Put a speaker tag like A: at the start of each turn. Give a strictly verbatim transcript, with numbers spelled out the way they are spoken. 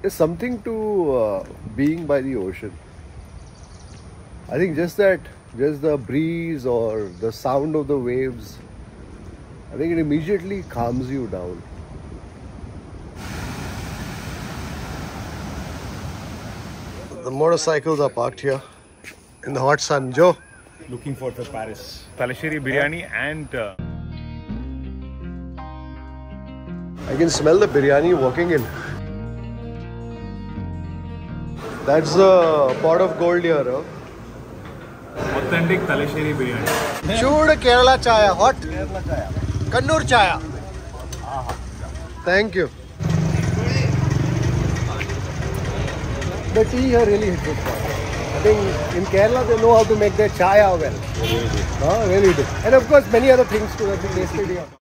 A: There's something to uh, being by the ocean. I think just that, just the breeze or the sound of the waves, I think it immediately calms you down. The motorcycles are parked here in the hot sun. Joe?
B: Looking for the Paris. Talasheri biryani and... Uh...
A: I can smell the biryani walking in. That's the pot of gold here, huh?
B: Authentic Talasheri biryani.
A: Chud Kerala chaya, hot. Kerala chaya. Kannur chaya. Thank you. The tea here really hits it. I think in Kerala they know how to make their chaya well. Really do. Oh, really do. And of course many other things too that we tasted here.